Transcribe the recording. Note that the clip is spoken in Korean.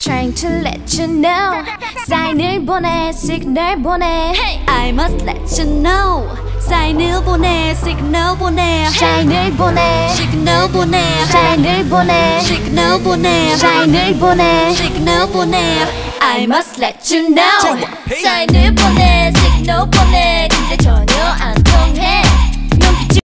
Trying to let you know 사인을 보내 시그널 보내 I must let you know 사인을 보내 시그널 보내 사인을 보내 시그널 보내 사인을 보내 시그널 보내 사인을 보내 시그널 보내 I must let you know 사인을 보내 시그널 보내 근데 전